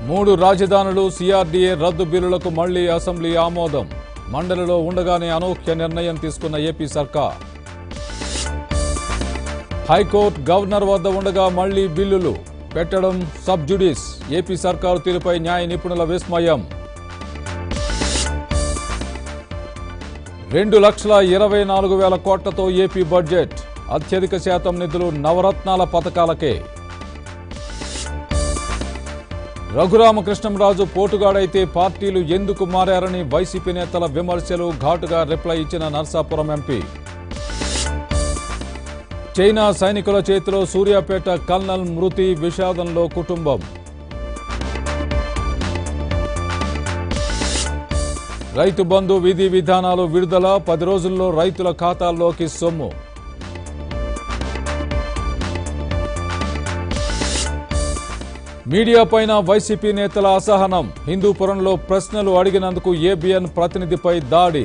మూడు రాజధానులు సిఆర్డీఏ రద్దు బిల్లులకు మళ్లీ అసెంబ్లీ ఆమోదం. మండలిలో ఉండగానే అనూహ్య నిర్ణయం తీసుకున్న ఏపీ సర్కార్. హైకోర్టు గవర్నర్ వద్ద ఉండగా మళ్లీ బిల్లులు పెట్టడం సబ్ జ్యుడిస్. ఏపీ సర్కారు తీరుపై న్యాయ నిపుణుల విస్మయం. 2,24,000 కోట్లతో ఏపీ బడ్జెట్. అత్యధిక శాతం నిధులు నవరత్నాల పథకాలకే. రఘురామకృష్ణంరాజు పోటుగాడైతే పార్టీలు ఎందుకు మారారని వైసీపీ నేతల విమర్శలు. ఘాటుగా రిప్లై ఇచ్చిన నర్సాపురం ఎంపీ. చైనా సైనికుల చేతిలో సూర్యాపేట కల్నల్ మృతి. విషాదంలో కుటుంబం. రైతు బంధు విధి విధానాలు విడుదల. 10 రోజుల్లో రైతుల ఖాతాల్లోకి సొమ్ము. మీడియాపైన వైసీపీ నేతల అసహనం. హిందూపురంలో ప్రశ్నలు అడిగినందుకు ఏబిఎన్ ప్రతినిధిపై దాడి.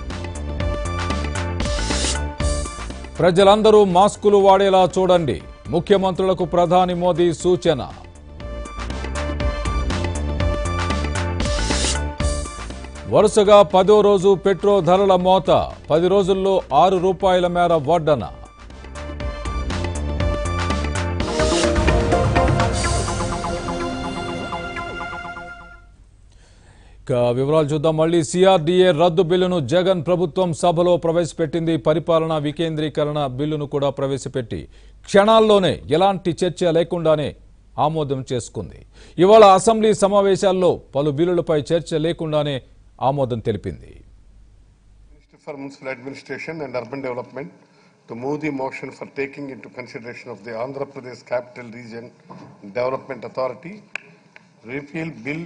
ప్రజలందరూ మాస్కులు వాడేలా చూడండి. ముఖ్యమంత్రులకు ప్రధాని మోదీ సూచన. వరుసగా 10వ రోజు పెట్రోల్ ధరల మోత. 10 రోజుల్లో ₹6 మేర వడ్డన. వివరాలు చూద్దాం. మళ్లీ సిఆర్డీఏ రద్దు బిల్లును జగన్ ప్రభుత్వం సభలో ప్రవేశపెట్టింది. పరిపాలనా వికేంద్రీకరణ బిల్లును కూడా ప్రవేశపెట్టి క్షణాల్లోనే ఎలాంటి చర్చ లేకుండానే ఆమోదం చేసుకుంది. ఇవాళ అసెంబ్లీ సమావేశాల్లో పలు బిల్లులపై చర్చ లేకుండానే ఆమోదం తెలిపింది. Minister for Municipal Administration and Urban Development to move the motion for taking into consideration of the Andhra Pradesh Capital Region Development Authority repeal Bill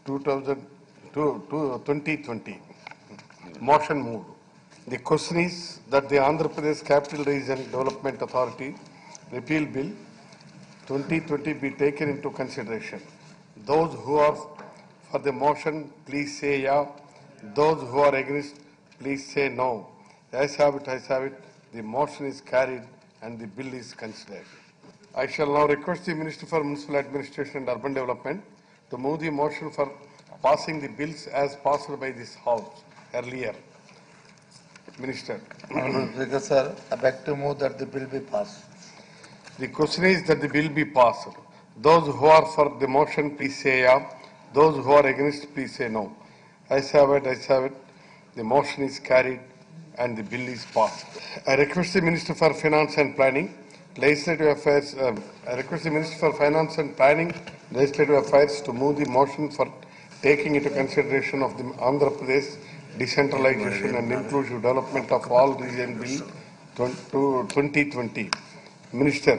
2020. Motion moved. The question is that the Andhra Pradesh Capital Region Development Authority repeal Bill 2020 be taken into consideration. Those who are for the motion, please say yeah. Those who are against, please say no. Ayes have it, ayes have it. The motion is carried and the bill is considered. I shall now request the Minister for Municipal Administration and Urban Development to move the motion for passing the bills as passed by this House earlier. Minister. Honorable Sir, I beg to move that the bill be passed. The question is that the bill be passed. Those who are for the motion, please say yeah. Those who are against, please say no. Ayes have it, ayes have it. The motion is carried and the bill is passed. I request the Minister for Finance and Planning, Legislative Affairs, I request the Minister for Finance and Planning, Legislative Affairs to move the motion for taking into consideration of the Andhra Pradesh Decentralization and Inclusive Development of All Region Bill 2020. Minister.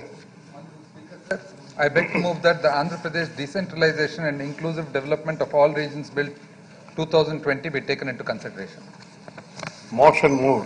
I beg to move that the Andhra Pradesh Decentralization and Inclusive Development of All Regions Bill 2020 be taken into consideration. Motion moved.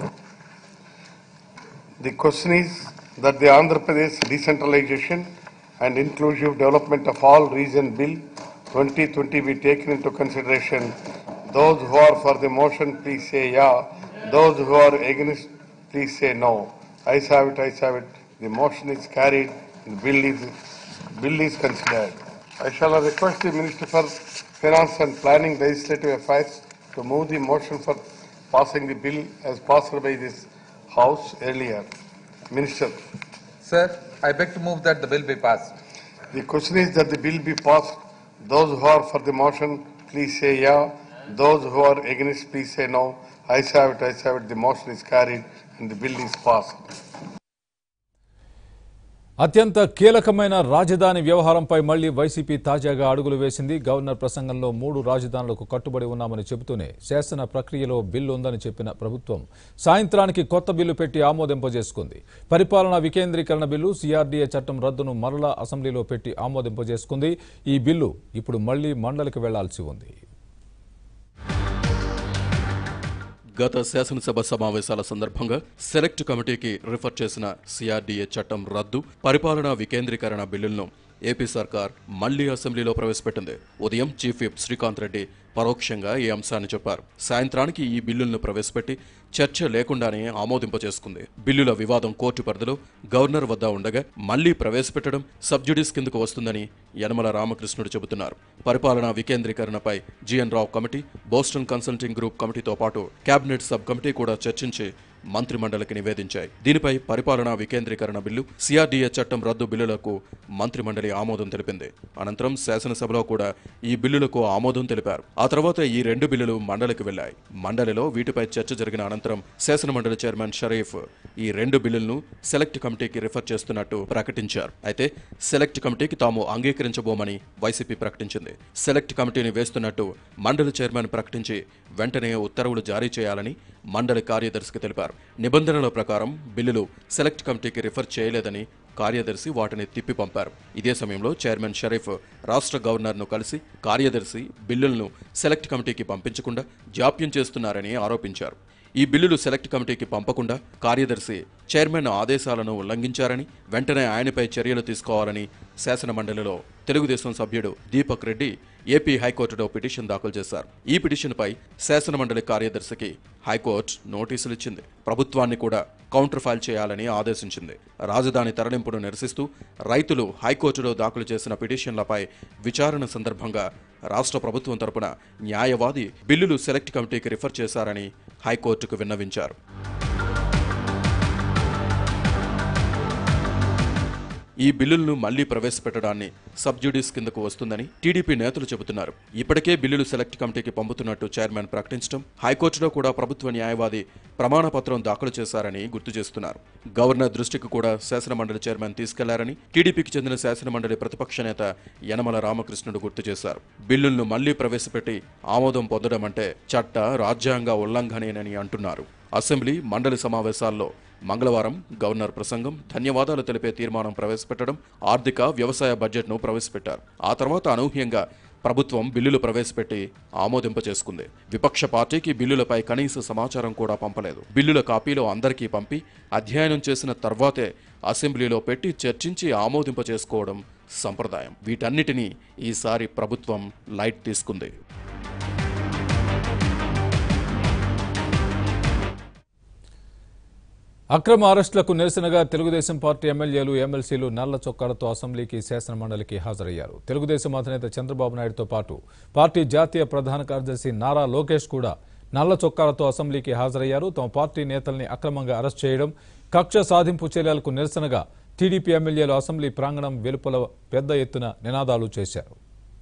The question is that the Andhra Pradesh Decentralization and Inclusive Development of All Region Bill 2020 be taken into consideration. Those who are for the motion, please say yeah. Those who are against, please say no. Ayes have it, ayes have it. The motion is carried. The bill is considered. I shall request the Minister for Finance and Planning, Legislative Affairs to move the motion for passing the bill as passed by this House earlier. Minister. Sir, I beg to move that the bill be passed. The question is that the bill be passed. Those who are for the motion, please say yeah. Those who are against, please say no. Ayes have it, ayes have it. The motion is carried and the bill is passed. అత్యంత కీలకమైన రాజధాని వ్యవహారంపై మళ్లీ YCP తాజాగా అడుగులు వేసింది. Governor ప్రసంగంలో 3 రాజధానులకు కట్టుబడి ఉన్నామని చెబుతూనే శాసన ప్రక్రియలో బిల్లు ఉందని చెప్పిన ప్రభుత్వం సాయంత్రానికి కొత్త బిల్లు పెట్టి ఆమోదింపజేసుకుంది. పరిపాలనా వికేంద్రీకరణ బిల్లు సిఆర్డీఏ చట్టం రద్దును మరలా అసెంబ్లీలో పెట్టి ఆమోదింపజేసుకుంది. ఈ బిల్లు ఇప్పుడు మళ్లీ మండలికి వెళ్లాల్సి ఉంది. గత శాసనసభ సమావేశాల సందర్భంగా సెలెక్ట్ కమిటీకి రిఫర్ చేసిన సిఆర్డీఏ చట్టం రద్దు, పరిపాలనా వికేంద్రీకరణ బిల్లులను ఏపీ సర్కార్ మళ్లీ అసెంబ్లీలో ప్రవేశపెట్టింది. ఉదయం చీఫ్ విప్ శ్రీకాంత్ రెడ్డి పరోక్షంగా ఈ అంశాన్ని చెప్పారు. సాయంత్రానికి ఈ బిల్లులను ప్రవేశపెట్టి చర్చ లేకుండానే ఆమోదింపచేసుకుంది. బిల్లుల వివాదం కోర్టు పరిధిలో గవర్నర్ వద్ద ఉండగా మళ్లీ ప్రవేశపెట్టడం సబ్జుడిస్ కిందకు వస్తుందని యనమల రామకృష్ణుడు చెబుతున్నారు. పరిపాలనా వికేంద్రీకరణపై GN Rao committee, Boston consulting group కమిటీతో పాటు కేబినెట్ సబ్ కమిటీ కూడా చర్చించి మంత్రిమండలికి నివేదించాయి. దీనిపై పరిపాలనా వికేంద్రీకరణ బిల్లు, సిఆర్డీఏ చట్టం రద్దు బిల్లులకు మంత్రిమండలి ఆమోదం తెలిపింది. అనంతరం శాసనసభలో కూడా ఈ బిల్లులకు ఆమోదం తెలిపారు. ఆ తర్వాత ఈ 2 బిల్లులు మండలికి వెళ్లాయి. మండలిలో వీటిపై చర్చ జరిగిన అనంతరం శాసనమండలి చైర్మన్ షరీఫ్ ఈ 2 బిల్లులను సెలెక్ట్ కమిటీకి రిఫర్ చేస్తున్నట్టు ప్రకటించారు. అయితే సెలెక్ట్ కమిటీకి తాము అంగీకరించబోమని వైసీపీ ప్రకటించింది. సెలెక్ట్ కమిటీని వేస్తున్నట్టు మండలి చైర్మన్ ప్రకటించి వెంటనే ఉత్తర్వులు జారీ చేయాలని మండలి కార్యదర్శికి తెలిపారు. నిబంధనల ప్రకారం బిల్లులు సెలెక్ట్ కమిటీకి రిఫర్ చేయలేదని కార్యదర్శి వాటిని తిప్పి పంపారు. ఇదే సమయంలో చైర్మన్ షరీఫ్ రాష్ట్ర గవర్నర్ను కలిసి కార్యదర్శి బిల్లులను సెలెక్ట్ కమిటీకి పంపించకుండా జాప్యం చేస్తున్నారని ఆరోపించారు. ఈ బిల్లులు సెలెక్ట్ కమిటీకి పంపకుండా కార్యదర్శి చైర్మన్ ఆదేశాలను ఉల్లంఘించారని, వెంటనే ఆయనపై చర్యలు తీసుకోవాలని శాసనమండలిలో తెలుగుదేశం సభ్యుడు దీపక్ రెడ్డి ఏపీ హైకోర్టులో పిటిషన్ దాఖలు చేశారు. ఈ పిటిషన్పై శాసనమండలి కార్యదర్శికి హైకోర్టు నోటీసులు ఇచ్చింది. ప్రభుత్వాన్ని కూడా కౌంటర్ ఫైల్ చేయాలని ఆదేశించింది. రాజధాని తరలింపును నిరసిస్తూ రైతులు హైకోర్టులో దాఖలు చేసిన పిటిషన్లపై విచారణ సందర్భంగా రాష్ట్ర ప్రభుత్వం తరపున న్యాయవాది బిల్లులు సెలెక్ట్ కమిటీకి రిఫర్ చేశారని హైకోర్టుకు విన్నవించారు. ఈ బిల్లులను మళ్లీ ప్రవేశపెట్టడాన్ని సబ్జుడిస్ కిందకు వస్తుందని టీడీపీ నేతలు చెబుతున్నారు. ఇప్పటికే బిల్లులు సెలెక్ట్ కమిటీకి పంపుతున్నట్టు చైర్మన్ ప్రకటించడం, హైకోర్టులో కూడా ప్రభుత్వ న్యాయవాది ప్రమాణపత్రం దాఖలు చేశారని గుర్తు చేస్తున్నారు. గవర్నర్ దృష్టికి కూడా శాసనమండలి చైర్మన్ తీసుకెళ్లారని టీడీపీకి చెందిన శాసనమండలి ప్రతిపక్ష నేత యనమల రామకృష్ణుడు గుర్తు చేశారు. బిల్లులను మళ్లీ ప్రవేశపెట్టి ఆమోదం పొందడం అంటే చట్ట రాజ్యాంగ ఉల్లంఘనేనని అంటున్నారు. అసెంబ్లీ మండలి సమావేశాల్లో మంగళవారం గవర్నర్ ప్రసంగం, ధన్యవాదాలు తెలిపే తీర్మానం ప్రవేశపెట్టడం, ఆర్థిక వ్యవసాయ బడ్జెట్ను ప్రవేశపెట్టారు. ఆ తర్వాత అనూహ్యంగా ప్రభుత్వం బిల్లులు ప్రవేశపెట్టి ఆమోదింపచేసుకుంది. విపక్ష పార్టీకి బిల్లులపై కనీస సమాచారం కూడా పంపలేదు. బిల్లుల కాపీలు అందరికీ పంపి అధ్యయనం చేసిన తర్వాతే అసెంబ్లీలో పెట్టి చర్చించి ఆమోదింపచేసుకోవడం సంప్రదాయం. వీటన్నిటినీ ఈసారి ప్రభుత్వం లైట్ తీసుకుంది. అక్రమ అరెస్టులకు నిరసనగా తెలుగుదేశం పార్టీ ఎమ్మెల్యేలు, ఎమ్మెల్సీలు నల్ల చొక్కాలతో అసెంబ్లీకి, శాసనమండలికి హాజరయ్యారు. తెలుగుదేశం అధినేత చంద్రబాబు నాయుడుతో పాటు పార్టీ జాతీయ ప్రధాన కార్యదర్శి నారా లోకేష్ కూడా నల్ల చొక్కాలతో అసెంబ్లీకి హాజరయ్యారు. తమ పార్టీ నేతల్ని అక్రమంగా అరెస్ట్ చేయడం, కక్ష సాధింపు చర్యలకు నిరసనగా టీడీపీ ఎమ్మెల్యేలు అసెంబ్లీ ప్రాంగణం వెలుపల పెద్ద ఎత్తున నినాదాలు చేశారు.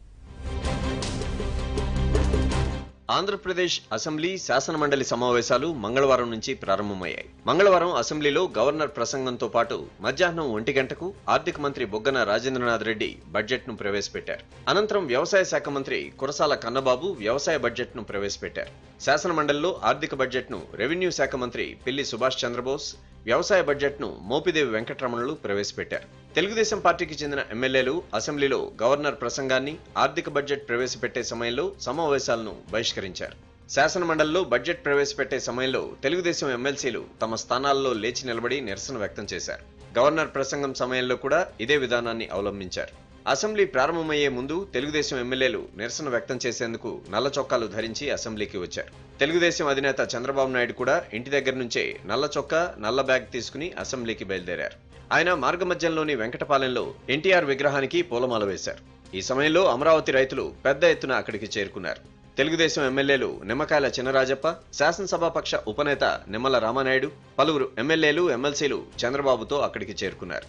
ఆంధ్రప్రదేశ్ అసెంబ్లీ శాసనమండలి సమావేశాలు మంగళవారం నుంచి ప్రారంభమయ్యాయి. మంగళవారం అసెంబ్లీలో గవర్నర్ ప్రసంగంతో పాటు మధ్యాహ్నం 1 గంటకు ఆర్థిక మంత్రి బొగ్గన రాజేంద్రనాథ్ రెడ్డి బడ్జెట్ ను ప్రవేశపెట్టారు. అనంతరం వ్యవసాయ శాఖ మంత్రి కురసాల కన్నబాబు వ్యవసాయ బడ్జెట్ ను ప్రవేశపెట్టారు. శాసనమండలిలో ఆర్థిక బడ్జెట్ ను రెవెన్యూ శాఖ మంత్రి పిల్లి సుభాష్ చంద్రబోస్, వ్యవసాయ బడ్జెట్ ను మోపిదేవి వెంకటరమణులు ప్రవేశపెట్టారు. తెలుగుదేశం పార్టీకి చెందిన ఎమ్మెల్యేలు అసెంబ్లీలో గవర్నర్ ప్రసంగాన్ని, ఆర్థిక బడ్జెట్ ప్రవేశపెట్టే సమయంలో సమావేశాలను బహిష్కరించారు. శాసనమండలిలో బడ్జెట్ ప్రవేశపెట్టే సమయంలో తెలుగుదేశం ఎమ్మెల్సీలు తమ స్థానాల్లో లేచి నిలబడి నిరసన వ్యక్తం చేశారు. గవర్నర్ ప్రసంగం సమయంలో కూడా ఇదే విధానాన్ని అవలంబించారు. అసెంబ్లీ ప్రారంభమయ్యే ముందు తెలుగుదేశం ఎమ్మెల్యేలు నిరసన వ్యక్తం చేసేందుకు నల్ల చొక్కాలు ధరించి అసెంబ్లీకి వచ్చారు. తెలుగుదేశం అధినేత చంద్రబాబు నాయుడు కూడా ఇంటి దగ్గర నుంచే నల్ల చొక్కా, నల్ల బ్యాగ్ తీసుకుని అసెంబ్లీకి బయలుదేరారు. ఆయన మార్గమధ్యంలోని వెంకటపాలెంలో ఎన్టీఆర్ విగ్రహానికి పూలమాల వేశారు. ఈ సమయంలో అమరావతి రైతులు పెద్ద ఎత్తున అక్కడికి చేరుకున్నారు. తెలుగుదేశం ఎమ్మెల్యేలు నిమ్మకాయల చినరాజప్ప, శాసనసభాపక్ష ఉపనేత నిమ్మల రామానాయుడు, పలువురు ఎమ్మెల్యేలు, ఎమ్మెల్సీలు చంద్రబాబుతో అక్కడికి చేరుకున్నారు.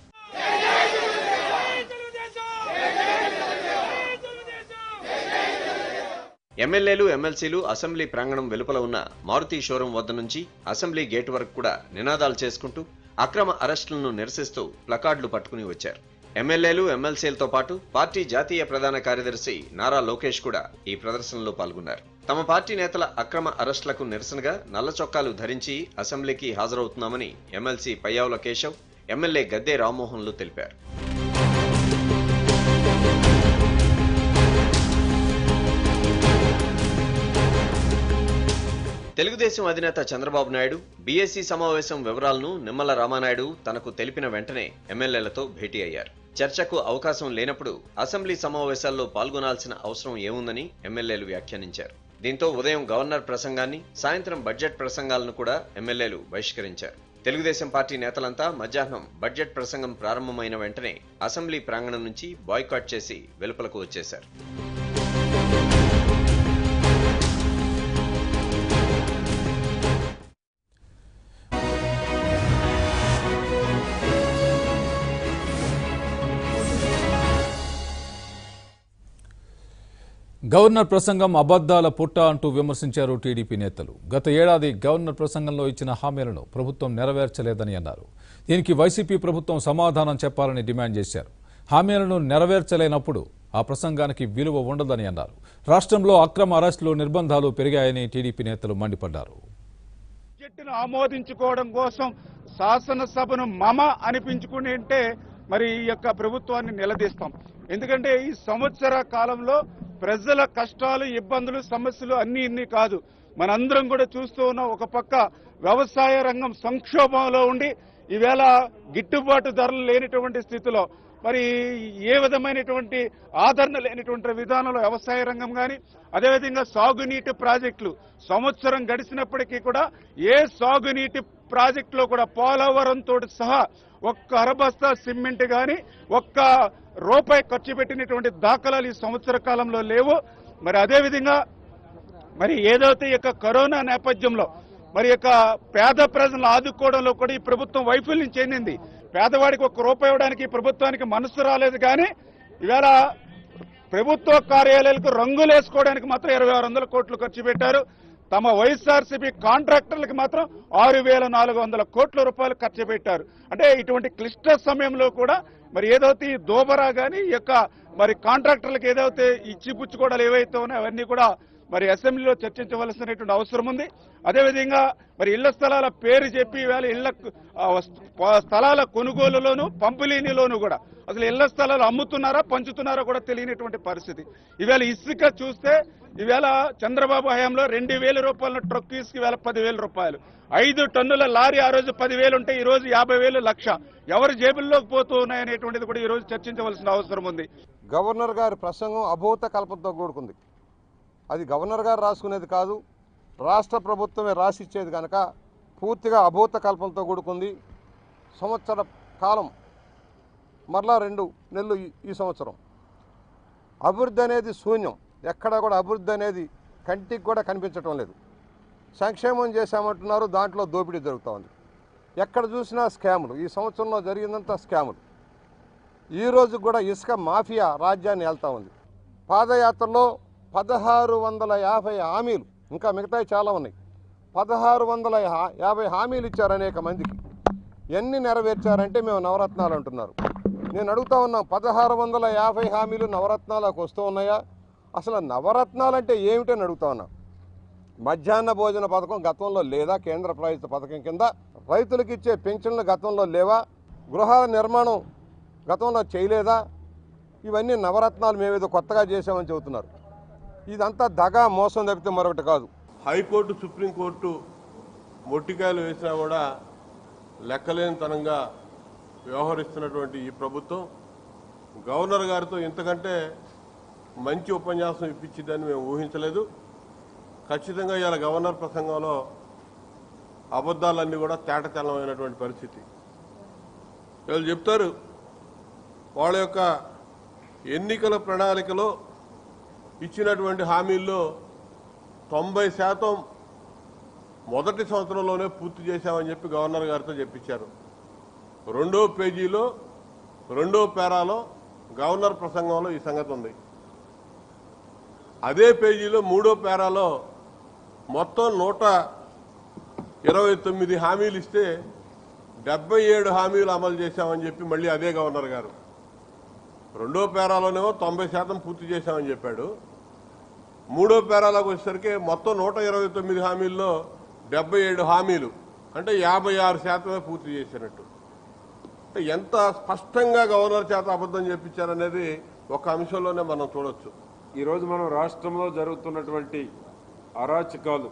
ఎమ్మెల్యేలు, ఎమ్మెల్సీలు అసెంబ్లీ ప్రాంగణం వెలుపల ఉన్న మారుతి షోరూం వద్ద నుంచి అసెంబ్లీ గేటు వరకు కూడా నినాదాలు చేసుకుంటూ అక్రమ అరెస్టులను నిరసిస్తూ ప్లకార్డులు పట్టుకుని వచ్చారు. ఎమ్మెల్యేలు, ఎమ్మెల్సీలతో పాటు పార్టీ జాతీయ ప్రధాన కార్యదర్శి నారా లోకేష్ కూడా ఈ ప్రదర్శనలో పాల్గొన్నారు. తమ పార్టీ నేతల అక్రమ అరెస్టులకు నిరసనగా నల్ల చొక్కాలు ధరించి అసెంబ్లీకి హాజరవుతున్నామని ఎమ్మెల్సీ పయ్యావుల కేశవ్, ఎమ్మెల్యే గద్దె రామ్మోహన్లు తెలిపారు. తెలుగుదేశం అధినేత చంద్రబాబు నాయుడు బీఎస్సీ సమావేశం వివరాలను నిమ్మల రామానాయుడు తనకు తెలిపిన వెంటనే ఎమ్మెల్యేలతో భేటీ అయ్యారు. చర్చకు అవకాశం లేనప్పుడు అసెంబ్లీ సమావేశాల్లో పాల్గొనాల్సిన అవసరం ఏముందని ఎమ్మెల్యేలు వ్యాఖ్యానించారు. దీంతో ఉదయం గవర్నర్ ప్రసంగాన్ని, సాయంత్రం బడ్జెట్ ప్రసంగాలను కూడా ఎమ్మెల్యేలు బహిష్కరించారు. తెలుగుదేశం పార్టీ నేతలంతా మధ్యాహ్నం బడ్జెట్ ప్రసంగం ప్రారంభమైన వెంటనే అసెంబ్లీ ప్రాంగణం నుంచి బాయ్కాట్ చేసి వెలుపలకు వచ్చేశారు. గవర్నర్ ప్రసంగం అబద్దాల పుట్ట అంటూ విమర్శించారు టీడీపీ నేతలు. గత ఏడాది గవర్నర్ ప్రసంగంలో ఇచ్చిన హామీలను ప్రభుత్వం నెరవేర్చలేదని అన్నారు. దీనికి వైసీపీ ప్రభుత్వం సమాధానం చెప్పాలని డిమాండ్ చేశారు. హామీలను నెరవేర్చలేనప్పుడు ఆ ప్రసంగానికి విలువ ఉండదని అన్నారు. రాష్ట్రంలో అక్రమ అరెస్టులు, నిర్బంధాలు పెరిగాయని టీడీపీ నేతలు మండిపడ్డారు. బడ్జెట్ను ఆమోదించుకోవడం కోసం శాసనసభను మమ అనిపించుకుంటే మరి ఈ యొక్క ప్రభుత్వాన్ని నిలదీస్తాం. ఎందుకంటే ఈ సంవత్సర కాలంలో ప్రజల కష్టాలు, ఇబ్బందులు, సమస్యలు అన్ని కాదు, మనందరం కూడా చూస్తూ ఉన్నాం. ఒక పక్క వ్యవసాయ రంగం సంక్షోభంలో ఉండి ఈవేళ గిట్టుబాటు ధరలు లేనిటువంటి స్థితిలో మరి ఏ విధమైనటువంటి ఆదరణ లేనిటువంటి విధానంలో వ్యవసాయ రంగం కానీ, అదేవిధంగా సాగునీటి ప్రాజెక్టులు సంవత్సరం గడిచినప్పటికీ కూడా ఏ సాగునీటి ప్రాజెక్టులో కూడా పోలవరంతో సహా ఒక్క అరబస్తా సిమెంట్ కానీ, ఒక్క రూపాయి ఖర్చు పెట్టినటువంటి దాఖలాలు ఈ సంవత్సర కాలంలో లేవు. మరి అదేవిధంగా మరి ఏదైతే ఈ యొక్క కరోనా నేపథ్యంలో మరి యొక్క పేద ప్రజలను ఆదుకోవడంలో కూడా ఈ ప్రభుత్వం వైఫల్యం చెందింది. పేదవాడికి ఒక్క రూపాయి ఇవ్వడానికి ప్రభుత్వానికి మనసు రాలేదు. కానీ ఈవేళ ప్రభుత్వ కార్యాలయాలకు రంగులు వేసుకోవడానికి మాత్రం 2600 కోట్లు ఖర్చు పెట్టారు. తమ వైఎస్ఆర్సీపీ కాంట్రాక్టర్లకు మాత్రం 6400 కోట్ల రూపాయలు ఖర్చు పెట్టారు. అంటే ఇటువంటి క్లిష్ట సమయంలో కూడా మరి ఏదైతే ఈ దోబరా కానీ ఈ యొక్క మరి కాంట్రాక్టర్లకు ఏదైతే ఇచ్చిపుచ్చుకోవడాలు ఏవైతే ఉన్నాయో అవన్నీ కూడా మరి అసెంబ్లీలో చర్చించవలసినటువంటి అవసరం ఉంది. అదేవిధంగా మరి ఇళ్ల స్థలాల పేరు చెప్పి ఈవేళ ఇళ్ల స్థలాల కొనుగోలులోను, పంపిణీలోను కూడా అసలు ఇళ్ల స్థలాలు అమ్ముతున్నారా, పంచుతున్నారా కూడా తెలియనటువంటి పరిస్థితి. ఈవేళ ఇసుక చూస్తే ఈవేళ చంద్రబాబు హయాంలో 2000 రూపాయల ట్రక్ ఇసుక ఈవేళ 10,000 రూపాయలు. 5 టన్నుల లారీ ఆ రోజు 10,000 ఉంటే ఈ రోజు 50,000, 1,00,000 ఎవరి జేబుల్లోకి పోతూ ఉన్నాయనేటువంటిది కూడా ఈ రోజు చర్చించవలసిన అవసరం ఉంది. గవర్నర్ గారి ప్రసంగం అభూత కల్పనతో కూడుకుంది. అది గవర్నర్ గారు రాసుకునేది కాదు, రాష్ట్ర ప్రభుత్వమే రాసిచ్చేది కనుక పూర్తిగా అభూత కల్పనతో కూడుకుంది. సంవత్సర కాలం మరలా 2 నెలలు ఈ సంవత్సరం అభివృద్ధి అనేది శూన్యం. ఎక్కడా కూడా అభివృద్ధి అనేది కంటికి కూడా కనిపించటం లేదు. సంక్షేమం చేశామంటున్నారు, దాంట్లో దోపిడీ జరుగుతూ ఉంది. ఎక్కడ చూసినా స్కాములు. ఈ సంవత్సరంలో జరిగిందంతా స్కాములు. ఈరోజు కూడా ఇసుక మాఫియా రాజ్యాన్ని వెళ్తూ ఉంది. పాదయాత్రలో 1650 హామీలు, ఇంకా మిగతాయి చాలా ఉన్నాయి. 1650 హామీలు ఇచ్చారు అనేక మందికి. ఎన్ని నెరవేర్చారంటే మేము నవరత్నాలు అంటున్నారు. నేను అడుగుతా ఉన్నా, 1650 హామీలు నవరత్నాలకు వస్తూ ఉన్నాయా? అసలు నవరత్నాలు అంటే ఏమిటని అడుగుతా ఉన్నా. మధ్యాహ్న భోజన పథకం గతంలో లేదా? కేంద్ర ప్రభుత్వ పథకం కింద రైతులకు ఇచ్చే పెన్షన్లు గతంలో లేవా? గృహాల నిర్మాణం గతంలో చేయలేదా? ఇవన్నీ నవరత్నాలు మేమేదో కొత్తగా చేసామని చెబుతున్నారు. ఇదంతా దగా, మోసం తప్పితే మరొకటి కాదు. హైకోర్టు, సుప్రీంకోర్టు మొట్టికాయలు వేసినా కూడా లెక్కలేనితనంగా వ్యవహరిస్తున్నటువంటి ఈ ప్రభుత్వం గవర్నర్ గారితో ఇంతకంటే మంచి ఉపన్యాసం ఇప్పించిందని మేము ఊహించలేదు. ఖచ్చితంగా ఇవాళ గవర్నర్ ప్రసంగంలో అబద్ధాలన్నీ కూడా తేటతెల్లమైనటువంటి పరిస్థితి. వీళ్ళు చెప్తారు వాళ్ళ యొక్క ఎన్నికల ప్రణాళికలో ఇచ్చినటువంటి హామీల్లో 90% మొదటి సంవత్సరంలోనే పూర్తి చేశామని చెప్పి గవర్నర్ గారితో చెప్పించారు. 2వ పేజీలో 2వ పేరాలో గవర్నర్ ప్రసంగంలో ఈ సంగతి ఉంది. అదే పేజీలో 3వ పేరాలో మొత్తం 129 హామీలు ఇస్తే 77 హామీలు అమలు చేశామని చెప్పి మళ్ళీ అదే గవర్నర్ గారు 2వ పేరాలోనేమో 90% పూర్తి చేశామని చెప్పాడు. 3వ పేరాలకు వచ్చేసరికి మొత్తం 129 హామీల్లో 77 హామీలు అంటే 56% పూర్తి చేసినట్టు. ఎంత స్పష్టంగా గవర్నర్ చేత అబద్ధం చెప్పించారనేది ఒక అంశంలోనే మనం చూడొచ్చు. ఈరోజు మనం రాష్ట్రంలో జరుగుతున్నటువంటి అరాచకాలు,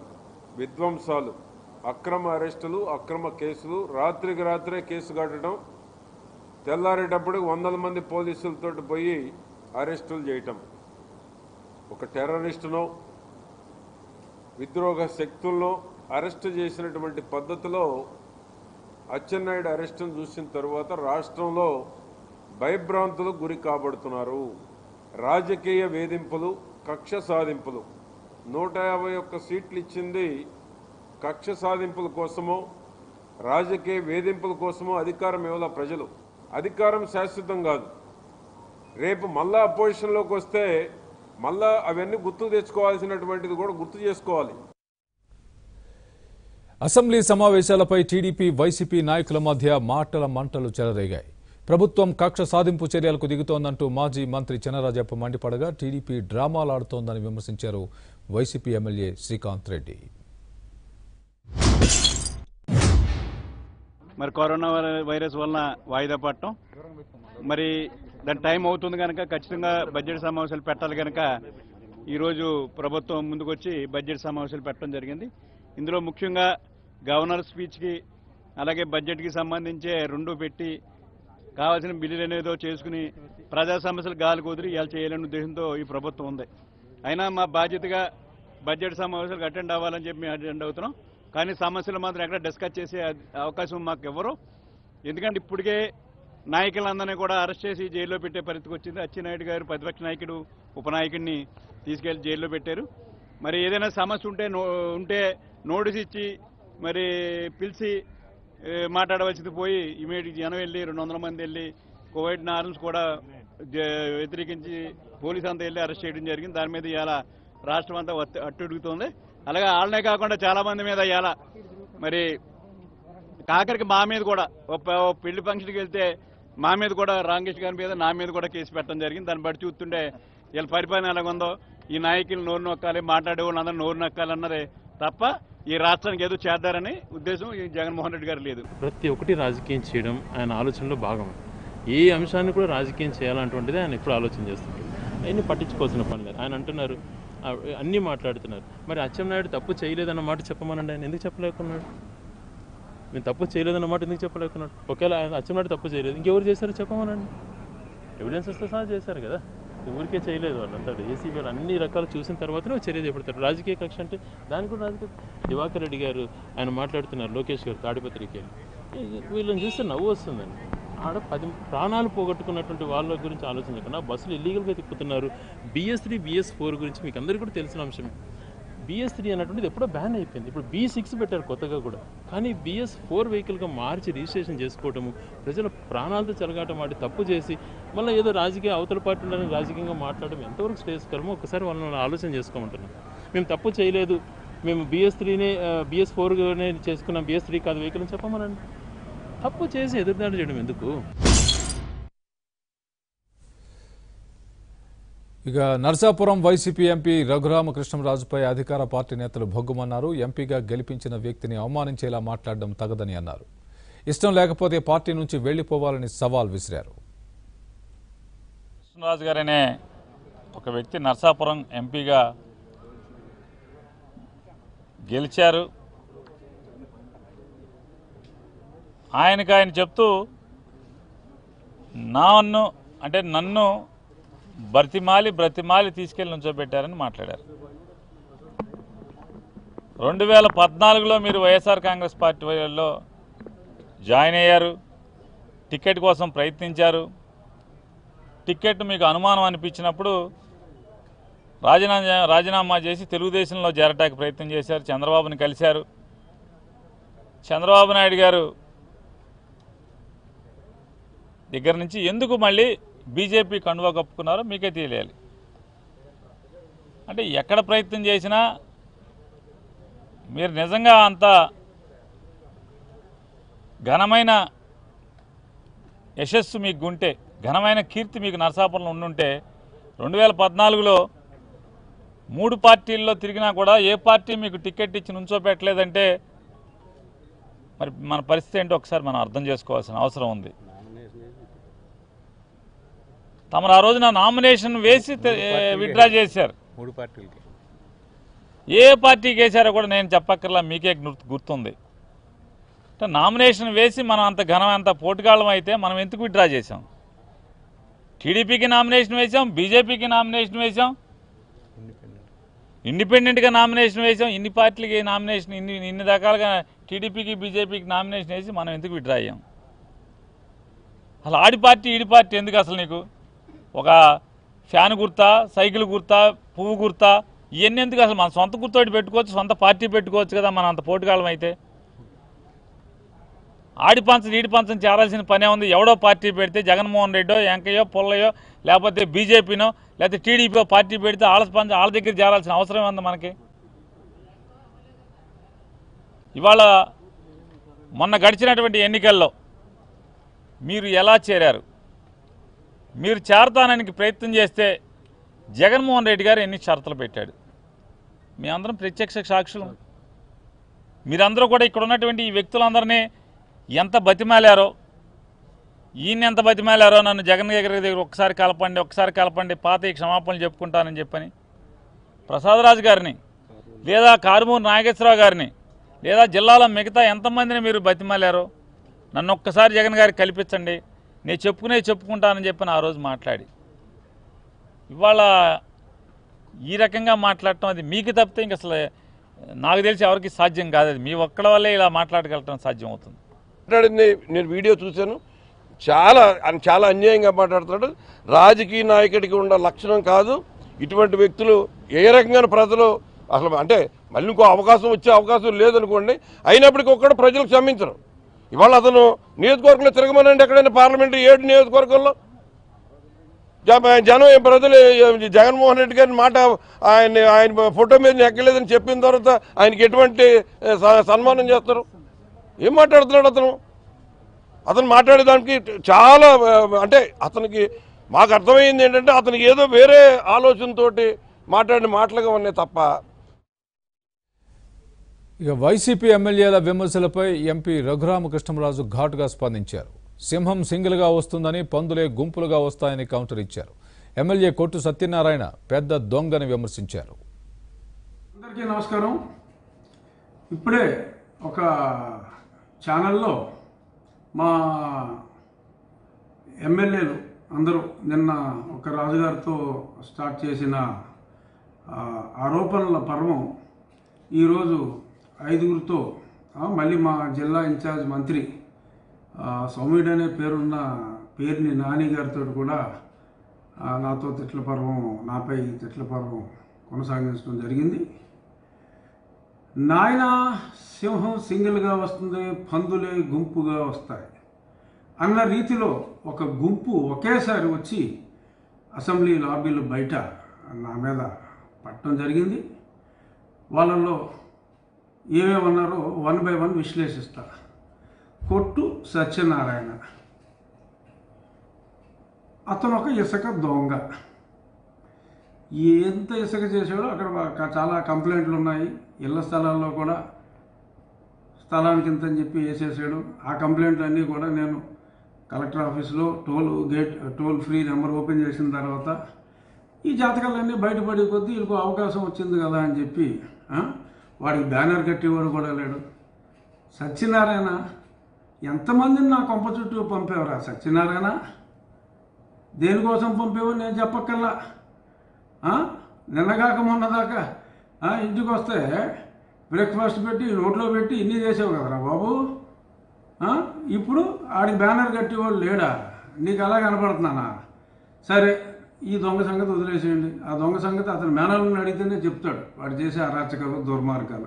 విధ్వంసాలు, అక్రమ అరెస్టులు, అక్రమ కేసులు, రాత్రికి రాత్రే కేసు కట్టడం, తెల్లారేటప్పటికి 100 మంది పోలీసులతో పోయి అరెస్టులు చేయటం. ఒక టెర్రరిస్టునో విద్రోహ శక్తులను అరెస్టు చేసినటువంటి పద్ధతిలో అచ్చెన్నాయుడు అరెస్టును చూసిన తర్వాత రాష్ట్రంలో భయభ్రాంతులకు గురి కాబడుతున్నారు. రాజకీయ వేధింపులు, కక్ష సాధింపులు. 151 సీట్లు ఇచ్చింది కక్ష సాధింపుల కోసమో రాజకీయ వేధింపుల కోసమో అధికారం ఇవ్వాల ప్రజలు. అధికారం శాశ్వతం కాదు. రేపు మళ్ళా అపోజిషన్లోకి వస్తే మళ్ళా అవన్నీ గుర్తు తెచ్చుకోవాల్సినటువంటిది కూడా గుర్తు చేసుకోవాలి. అసెంబ్లీ సమావేశాలపై టీడీపీ వైసీపీ నాయకుల మధ్య మాటల మంటలు చెలరేగాయి. ప్రభుత్వం కక్ష సాధింపు చర్యలకు దిగుతోందంటూ మాజీ మంత్రి చెన్నరాజప్ప మండిపడగా టీడీపీ డ్రామాలాడుతోందని విమర్శించారు వైసీపీ ఎమ్మెల్యే శ్రీకాంత్ రెడ్డి. మరి కరోనా వైరస్ వలన వాయిదా పడటం, మరి దాని టైం అవుతుంది కనుక ఖచ్చితంగా బడ్జెట్ సమావేశాలు పెట్టాలి కనుక ఈరోజు ప్రభుత్వం ముందుకొచ్చి బడ్జెట్ సమావేశాలు పెట్టడం జరిగింది. ఇందులో ముఖ్యంగా గవర్నర్ స్పీచ్కి అలాగే బడ్జెట్కి సంబంధించే రెండు పెట్టి కావాల్సిన బిల్లులు అనేదో చేసుకుని ప్రజా సమస్యలు గాలి కుదిరి ఇవాళ చేయాలనే ఉద్దేశంతో ఈ ప్రభుత్వం ఉంది. అయినా మా బాధ్యతగా బడ్జెట్ సమావేశాలకు అటెండ్ అవ్వాలని చెప్పి మేము అటెండ్ అవుతున్నాం. కానీ సమస్యలు మాత్రం ఎక్కడ డిస్కస్ చేసే అవకాశం మాకు ఇవ్వరు. ఎందుకంటే ఇప్పటికే నాయకులందరినీ కూడా అరెస్ట్ చేసి జైల్లో పెట్టే పరిస్థితికి వచ్చింది. అచ్చెన్నాయుడు గారు ప్రతిపక్ష నాయకుడు ఉపనాయకుడిని తీసుకెళ్లి జైల్లో పెట్టారు. మరి ఏదైనా సమస్య ఉంటే నోటీస్ ఇచ్చి మరి పిలిచి మాట్లాడవలసింది పోయి ఇమీడియట్ జనం వెళ్ళి 200 మంది వెళ్ళి కోవిడ్ నార్మ్స్ కూడా వ్యతిరేకించి పోలీసు అంతా వెళ్ళి అరెస్ట్ చేయడం జరిగింది. దాని మీద ఇవాళ రాష్ట్రం అంతా అట్టుడుగుతోంది. అలాగే వాళ్ళనే కాకుండా చాలా మంది మీద ఇవాళ మరి కాకరికి మా మీద కూడా పెళ్లి ఫంక్షన్కి వెళ్తే మా మీద కూడా రాంగేష్ గారి మీద నా మీద కూడా కేసు పెట్టడం జరిగింది. దాన్ని బట్టి చూస్తుంటే వీళ్ళ పరిపాలన ఎలాగుందో ఈ నాయకులు నోరు నొక్కాలి, మాట్లాడే వాళ్ళు అందరూ నోరు నొక్కాలి అన్నదే తప్ప ఈ రాష్ట్రానికి ఏదో చేద్దారని ఉద్దేశం ఈ జగన్మోహన్ రెడ్డి గారు లేదు. ప్రతి ఒక్కటి రాజకీయం చేయడం ఆయన ఆలోచనలో భాగం. ఏ అంశాన్ని కూడా రాజకీయం చేయాలన్నటువంటిది ఆయన ఎప్పుడు ఆలోచన చేస్తుంటారు. అవన్నీ పట్టించుకోవాల్సిన పని లేదు. ఆయన అంటున్నారు, అన్నీ మాట్లాడుతున్నారు. మరి అచ్చెన్నాయుడు తప్పు చేయలేదన్న మాట చెప్పమనండి. ఆయన ఎందుకు చెప్పలేకున్నాడు? నేను తప్పు చేయలేదన్న మాట ఎందుకు చెప్పలేకున్నాడు? ఒకవేళ ఆయన అచ్చెన్నాయుడు తప్పు చేయలేదు, ఇంకెవరు చేశారో చెప్పమనండి. ఎవిడెన్స్ వస్తే సహా చేశారు కదా, ఊరికే చేయలేదు. వాళ్ళంతా ఏసీబీ వాళ్ళు అన్ని రకాలు చూసిన తర్వాతనే చర్య చేపడతారు. రాజకీయ కక్ష అంటే దానికి కూడా రాజకీయ. దివాకర్ రెడ్డి గారు ఆయన మాట్లాడుతున్నారు, లోకేష్ గారు తాడిపత్రికి వీళ్ళని చూస్తే నవ్వు వస్తుందండి. ఆడ 10 ప్రాణాలు పోగొట్టుకున్నటువంటి వాళ్ళ గురించి ఆలోచించకుండా బస్సులు ఇల్లీగల్గా తిప్పుతున్నారు. BS3 BS4 గురించి మీకు అందరికీ కూడా తెలిసిన అంశం. BS3 అన్నటువంటిది ఎప్పుడో బ్యాన్ అయిపోయింది. ఇప్పుడు B6 పెట్టారు కొత్తగా కూడా. కానీ BS4 వెహికల్గా మార్చి రిజిస్ట్రేషన్ చేసుకోవటము, ప్రజల ప్రాణాలతో చెలగాటం వాడి తప్పు చేసి మళ్ళీ ఏదో రాజకీయ అవతల పార్టీలను రాజకీయంగా మాట్లాడడం ఎంతవరకు శ్రేయస్కరమో ఒకసారి వాళ్ళని ఆలోచన చేసుకోమంటున్నాం. మేము తప్పు చేయలేదు, మేము BS4 చేసుకున్నాం, BS3 కాదు వెహికల్ అని చెప్పమనండి. తప్పు చేసి ఎదురుదాడి చేయడం ఎందుకు? ఇక నర్సాపురం వైసీపీ ఎంపీ రఘురామకృష్ణరాజుపై అధికార పార్టీ నేతలు భగ్గుమన్నారు. ఎంపీగా గెలిపించిన వ్యక్తిని అవమానించేలా మాట్లాడడం తగదని అన్నారు. ఇష్టం లేకపోతే పార్టీ నుంచి వెళ్లిపోవాలని సవాల్ విసిరారు. కృష్ణరాజు గారనే ఒక వ్యక్తి నర్సాపురం ఎంపీగా గెలిచారు. ఆయన చెప్తూ నన్ను బ్రతిమాలి తీసుకెళ్లి నుంచోబెట్టారని మాట్లాడారు. 2014లో మీరు వైఎస్ఆర్ కాంగ్రెస్ పార్టీ వాళ్ళలో జాయిన్ అయ్యారు, టికెట్ కోసం ప్రయత్నించారు. టికెట్ మీకు అనుమానం అనిపించినప్పుడు రాజీనామా చేసి తెలుగుదేశంలో చేరటానికి ప్రయత్నం చేశారు. చంద్రబాబుని కలిశారు. చంద్రబాబు నాయుడు గారు దగ్గర నుంచి ఎందుకు మళ్ళీ బీజేపీ కండువా కప్పుకున్నారో మీకే తెలియాలి. అంటే ఎక్కడ ప్రయత్నం చేసినా మీరు నిజంగా అంత ఘనమైన యశస్సు మీకు ఉంటే, ఘనమైన కీర్తి మీకు నరసాపురంలో ఉండుంటే 2014లో 3 పార్టీల్లో తిరిగినా కూడా ఏ పార్టీ మీకు టికెట్ ఇచ్చి నుంచోపెట్టలేదంటే మరి మన పరిస్థితి ఏంటో ఒకసారి మనం అర్థం చేసుకోవాల్సిన అవసరం ఉంది. తమరు ఆ రోజున నామినేషన్ వేసి విత్డ్రా చేశారు. 3 పార్టీలకి ఏ పార్టీకి వేశారో కూడా నేను చెప్పక్కర్లా, మీకే గుర్తుంది. అంటే నామినేషన్ వేసి మనం అంత ఘనం అంత పోటుగాళ్ళం అయితే మనం ఎందుకు విత్డ్రా చేసాం? టీడీపీకి నామినేషన్ వేసాం, బీజేపీకి నామినేషన్ వేసాం, ఇండిపెండెంట్గా నామినేషన్ వేసాం, ఇన్ని పార్టీలకి నామినేషన్ ఇన్ని రకాలుగా టీడీపీకి బీజేపీకి నామినేషన్ వేసి మనం ఎందుకు విత్డ్రా అయ్యాం? అసలు ఆడి పార్టీ ఈడి పార్టీ ఎందుకు అసలు నీకు? ఒక ఫ్యాన్ గుర్తా, సైకిల్ గుర్తా, పువ్వు గుర్తా, ఇవన్నీ ఎందుకు అసలు? మన సొంత గుర్తోటి పెట్టుకోవచ్చు, సొంత పార్టీ పెట్టుకోవచ్చు కదా మనం అంత పోటుగాళ్ళం అయితే. ఆడి పంచం ఈడి పంచం చేరాల్సిన పనే ఉంది. ఎవడో పార్టీ పెడితే జగన్మోహన్ రెడ్డో, వెంకయ్యో, పుల్లయ్యో, లేకపోతే బీజేపీనో, లేకపోతే టీడీపీలో పార్టీ పెడితే వాళ్ళ దగ్గర చేరాల్సిన అవసరం ఉంది మనకి. ఇవాళ మొన్న గడిచినటువంటి ఎన్నికల్లో మీరు ఎలా చేరారు? మీరు చేరతానికి ప్రయత్నం చేస్తే జగన్మోహన్ రెడ్డి గారు ఎన్ని షరతులు పెట్టాడు? మీ అందరం ప్రత్యక్ష సాక్షులు. మీరందరూ కూడా ఇక్కడ ఉన్నటువంటి ఈ వ్యక్తులందరినీ ఎంత బతిమాలారో, ఈయన ఎంత బతిమాలారో, నన్ను జగన్ దగ్గర ఒకసారి కలపండి, పాత క్షమాపణలు చెప్పుకుంటానని చెప్పని ప్రసాదరాజు గారిని, లేదా కారుమూరి నాగేశ్వరరావు గారిని, లేదా జిల్లాలో మిగతా ఎంతమందిని మీరు బతిమాలారో నన్ను ఒక్కసారి జగన్ గారికి కల్పించండి, నేను చెప్పుకుంటానని చెప్పని ఆ రోజు మాట్లాడి, ఇవాళ ఈ రకంగా మాట్లాడటం అది మీకు తప్పితే ఇంక అసలు నాకు తెలిసి ఎవరికి సాధ్యం కాదు. అది మీ ఒక్కడి వల్లే ఇలా మాట్లాడగలటం సాధ్యం అవుతుంది. మాట్లాడింది నేను వీడియో చూశాను. చాలా అన్యాయంగా మాట్లాడుతున్నాడు. రాజకీయ నాయకుడికి ఉన్న లక్షణం కాదు. ఇటువంటి వ్యక్తులు ఏ రకంగా ప్రజలు అసలు అంటే మళ్ళీ ఇంకో అవకాశం వచ్చే అవకాశం లేదనుకోండి, అయినప్పటికీ ఒక్కడు ప్రజలకు క్షమించరు. ఇవాళ అతను నియోజకవర్గంలో తిరగమనండి, ఎక్కడైనా పార్లమెంటు 7 నియోజకవర్గంలో జనం ప్రజలు జగన్మోహన్ రెడ్డి గారిని మాట ఆయన ఫోటో మీద ఎక్కలేదని చెప్పిన తర్వాత ఆయనకి ఎటువంటి సన్మానం చేస్తారు? ఏం మాట్లాడుతున్నాడు అతను మాట్లాడేదానికి చాలా అంటే అతనికి మాకు అర్థమైంది ఏంటంటే అతనికి ఏదో వేరే ఆలోచనతోటి మాట్లాడిన మాటలుగా ఉన్నాయి తప్ప. ఇక వైసీపీ ఎమ్మెల్యేల విమర్శలపై ఎంపీ రఘురామకృష్ణరాజు ఘాటుగా స్పందించారు. సింహం సింగిల్గా వస్తుందని, పందులే గుంపులుగా వస్తాయని కౌంటర్ ఇచ్చారు. ఎమ్మెల్యే కొట్టు సత్యనారాయణ పెద్ద దొంగని విమర్శించారు. అందరికీ నమస్కారం. ఇప్పుడే ఒక ఛానల్లో మా ఎమ్మెల్యేలు అందరూ నిన్న ఒక రాజుగారితో స్టార్ట్ చేసిన ఆరోపణల పర్వం ఈరోజు 5గురితో మళ్ళీ మా జిల్లా ఇన్ఛార్జ్ మంత్రి సౌమ్యుడు అనే పేరుని నాని గారితో కూడా నాతో తిట్ల పర్వం, నాపై తిట్ల పర్వం కొనసాగించడం జరిగింది. నాయన సింహం సింగిల్గా వస్తుంది, పందులే గుంపుగా వస్తాయి అన్న రీతిలో ఒక గుంపు ఒకేసారి వచ్చి అసెంబ్లీ లాబీలు బయట నా మీద పట్టడం జరిగింది. వాళ్ళల్లో ఏమేమన్నారో 1 by 1 విశ్లేషిస్తా. కొట్టు సత్యనారాయణ అతను ఒక ఇసుక దొంగ. ఎంత ఇసుక చేసాడో అక్కడ చాలా కంప్లైంట్లు ఉన్నాయి. ఇళ్ల స్థలాల్లో కూడా స్థలానికి ఇంతని చెప్పి వేసేసాడు. ఆ కంప్లైంట్లు అన్నీ కూడా నేను కలెక్టర్ ఆఫీస్లో టోల్ ఫ్రీ నెంబర్ ఓపెన్ చేసిన తర్వాత ఈ జాతకాలన్నీ బయటపడే కొద్దీ వీళ్ళకు అవకాశం వచ్చింది కదా అని చెప్పి వాడికి బ్యానర్ కట్టేవాడు కూడా లేడు. సత్యనారాయణ ఎంతమందిని నా కొంప చుట్టూ పంపేవరా సత్యనారాయణ? దేనికోసం పంపేవో నేను చెప్పక్కల్లా. నిన్నగాక మొన్నదాకా ఇంటికి వస్తే బ్రేక్ఫాస్ట్ పెట్టి నోట్లో పెట్టి ఇన్ని చేసావు కదరా బాబు. ఇప్పుడు ఆడికి బ్యానర్ కట్టేవాడు లేడా? నీకు అలా కనపడుతున్నానా? సరే, ఈ దొంగ సంగతి వదిలేసేయండి. ఆ దొంగ సంగతి అతని మేనల్ని అడిగితేనే చెప్తాడు వాడు చేసే అరాచకాలు, దుర్మార్గాలు.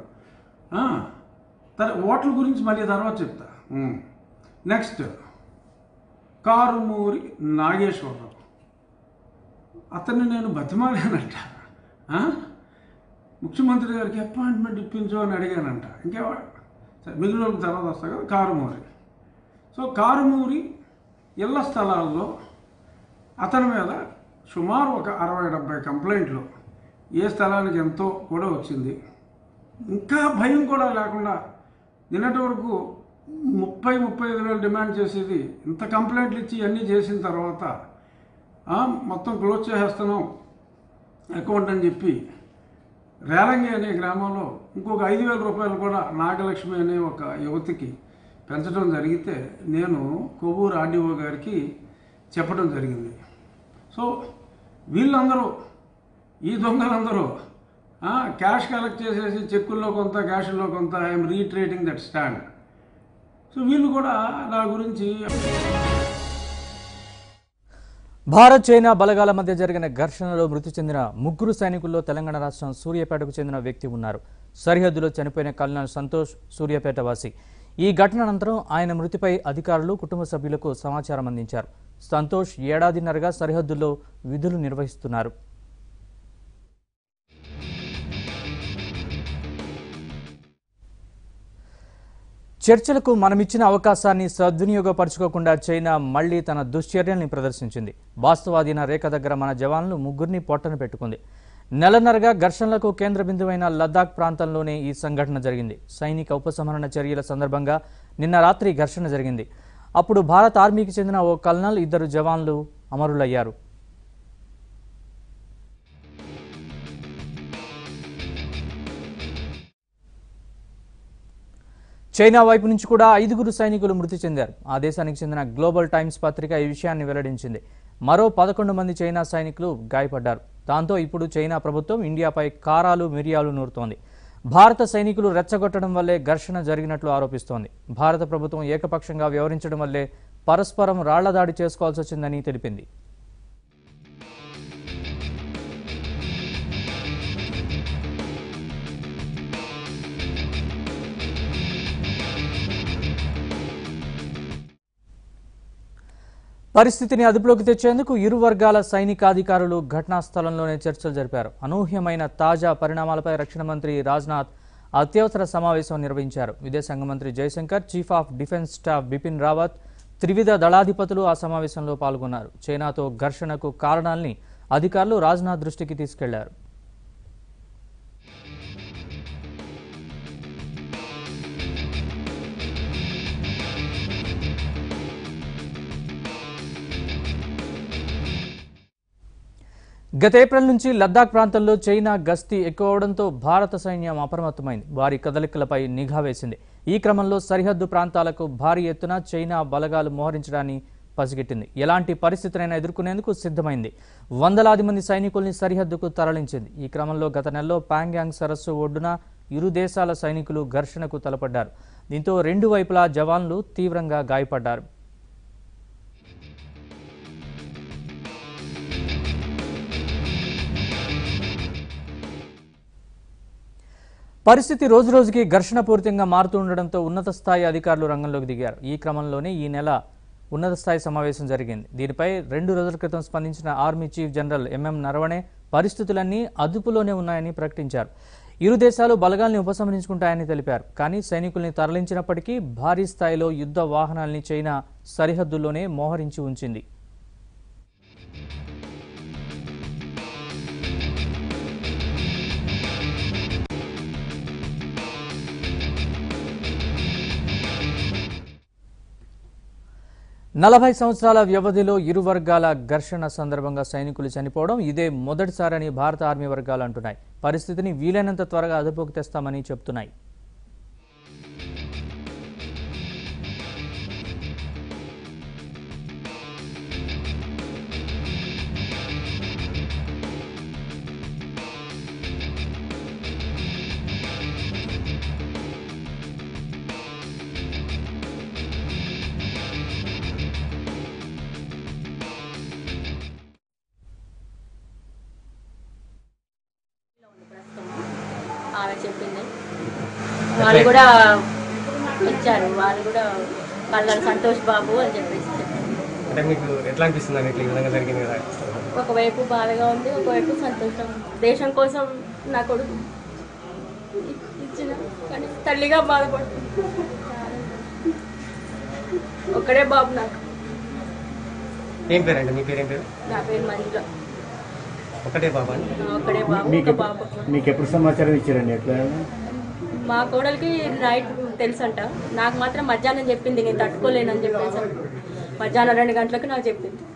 ఓట్ల గురించి మళ్ళీ తర్వాత చెప్తా. నెక్స్ట్ కారుమూరి నాగేశ్వరరావు. అతన్ని నేను బతిమాలానంట. ముఖ్యమంత్రి గారికి అపాయింట్మెంట్ ఇప్పించు అని అడిగానంట. సరే, మిగిలిన వాళ్ళకి తర్వాత వస్తా కదా. కారుమూరి. సో కారుమూరి ఇళ్ల స్థలాల్లో అతని మీద సుమారు ఒక 60-70 కంప్లైంట్లు, ఏ స్థలానికి ఎంతో కూడా వచ్చింది. ఇంకా భయం కూడా లేకుండా నిన్నటి వరకు 30-35 వేలు డిమాండ్ చేసేది ఇంత కంప్లైంట్లు ఇచ్చి అన్నీ చేసిన తర్వాత మొత్తం క్లోజ్ చేసేస్తున్నాం అకౌంట్ అని చెప్పి రేలంగి అనే గ్రామంలో ఇంకొక 5,000 రూపాయలు కూడా నాగలక్ష్మి అనే ఒక యువతికి పెంచడం జరిగితే నేను కొవ్వూరు ఆర్డీఓ గారికి చెప్పడం జరిగింది. సో వీళ్ళందరూ ఈ దొంగలందరూ క్యాష్ కలెక్ట్ చేసేసి చెక్కుల్లో కొంత క్యాష్లో కొంత I'm reiterating that stand. So వీళ్ళు కూడా నా గురించి. భారత్ చైనా బలగాల మధ్య జరిగిన ఘర్షణలో మృతి చెందిన 3 సైనికుల్లో తెలంగాణ రాష్ట్రం సూర్యాపేటకు చెందిన వ్యక్తి ఉన్నారు. సరిహద్దులో చనిపోయిన కల్నల్ సంతోష్ సూర్యాపేట వాసి. ఈ ఘటన అనంతరం ఆయన మృతిపై అధికారులు కుటుంబ సభ్యులకు సమాచారం అందించారు. సంతోష్ ఏడాదిన్నరగా సరిహద్దుల్లో విధులు నిర్వహిస్తున్నారు. చర్చలకు మనమిచ్చిన అవకాశాన్ని సద్వినియోగపరచుకోకుండా చైనా మళ్లీ తన దుశ్చర్యల్ని ప్రదర్శించింది. వాస్తవాధీన రేఖ దగ్గర మన జవాన్లు 3 పొట్టన పెట్టుకుంది. నెలన్నరగా ఘర్షణలకు కేంద్ర బిందువైన లద్దాఖ్ ప్రాంతంలోనే ఈ సంఘటన జరిగింది. సైనిక ఉపసంహరణ చర్యల సందర్భంగా నిన్న రాత్రి ఘర్షణ జరిగింది. అప్పుడు భారత ఆర్మీకి చెందిన ఓ కల్నల్, 2 జవాన్లు అమరులయ్యారు. చైనా వైపు నుంచి కూడా 5 సైనికులు మృతి చెందారు. ఆ దేశానికి చెందిన గ్లోబల్ టైమ్స్ పత్రిక ఈ విషయాన్ని వెల్లడించింది. మరో 11 మంది చైనా సైనికులు గాయపడ్డారు. దాంతో ఇప్పుడు చైనా ప్రభుత్వం ఇండియాపై కారాలు మిరియాలు నూరుతోంది. భారత సైనికులు రెచ్చగొట్టడం వల్లే ఘర్షణ జరిగినట్లు ఆరోపిస్తోంది. భారత ప్రభుత్వం ఏకపక్షంగా వ్యవహరించడం వల్లే పరస్పరం రాళ్లదాడి చేసుకోవాల్సి వచ్చిందని తెలిపింది. పరిస్థితిని అదుపులోకి తెచ్చేందుకు ఇరు వర్గాల సైనికాధికారులు ఘటనా స్థలంలోనే చర్చలు జరిపారు. అనూహ్యమైన తాజా పరిణామాలపై రక్షణ మంత్రి రాజ్నాథ్ అత్యవసర సమావేశం నిర్వహించారు. విదేశాంగ మంత్రి Jaishankar, chief of defence staff Bipin Rawat, త్రివిధ దళాధిపతులు ఆ సమావేశంలో పాల్గొన్నారు. చైనాతో ఘర్షణకు కారణాల్ని అధికారులు రాజ్నాథ్ దృష్టికి తీసుకెళ్లారు. గత ఏప్రిల్ నుంచి లద్దాఖ్ ప్రాంతంలో చైనా గస్తీ ఎక్కువ అవడంతో భారత సైన్యం అప్రమత్తమైంది. వారి కదలికలపై నిఘా వేసింది. ఈ క్రమంలో సరిహద్దు ప్రాంతాలకు భారీ ఎత్తున చైనా బలగాలు మోహరించడాన్ని పసిగట్టింది. ఎలాంటి పరిస్థితులైనా ఎదుర్కొనేందుకు సిద్ధమైంది. వందలాది మంది సైనికుల్ని సరిహద్దుకు తరలించింది. ఈ క్రమంలో గత నెలలో పాంగ్యాంగ్ సరస్సు ఒడ్డున ఇరు దేశాల సైనికులు ఘర్షణకు తలపడ్డారు. దీంతో 2 వైపులా జవాన్లు తీవ్రంగా గాయపడ్డారు. పరిస్థితి రోజురోజుకి ఘర్షణపూరితంగా మారుతూ ఉండడంతో ఉన్నత స్థాయి అధికారులు రంగంలోకి దిగారు. ఈ క్రమంలోనే ఈ నెల ఉన్నత స్థాయి సమావేశం జరిగింది. దీనిపై 2 రోజుల క్రితం స్పందించిన army chief general MM Naravane పరిస్థితులన్నీ అదుపులోనే ఉన్నాయని ప్రకటించారు. ఇరు దేశాలు బలగాల్ని ఉపసంహరించుకుంటాయని తెలిపారు. కానీ సైనికుల్ని తరలించినప్పటికీ భారీ స్థాయిలో యుద్ధ వాహనాల్ని చైనా సరిహద్దుల్లోనే మోహరించి ఉంచింది. నలభై సంవత్సరాల వ్యవధిలో ఇరు వర్గాల ఘర్షణ సందర్భంగా సైనికులు చనిపోవడం ఇదే మొదటిసారని భారత ఆర్మీ వర్గాలు అంటున్నాయి. పరిస్థితిని వీలైనంత త్వరగా అదుపులోకి తెస్తామని చెప్తున్నాయి. ఆమె చెప్పింది. వాళ్ళు కూడా ఇచ్చారు. వాళ్ళు కూడా కల్నల్ సంతోష్ బాబు అని చెప్పేసి చెప్పారు. అంటే మీకు ఎట్లా అనిపిస్తుంది ఇట్లా ఈ విధంగా జరిగింది కదా? ఒకవైపు బాధగా ఉంది, ఒకవైపు సంతోషం. దేశం కోసం నా కొడుకు ఇచ్చిన కానీ తల్లిగా బాధపడుతుంది. ఒక్కడే బాబు నాకు. ఏం పేరండి మీ పేరు? ఏం పేరు? నా పేరు మంజుల. ఒకటే బాబా? ఒక్కడే బాబు. మీకు ఎప్పుడు సమాచారం ఇచ్చారండి? ఎట్లా? మా కోడలికి నైట్ తెలుసంట, నాకు మాత్రం మధ్యాహ్నం చెప్పింది. నేను తట్టుకోలేనని చెప్పేసి మధ్యాహ్నం 2 గంటలకు నాకు చెప్పింది.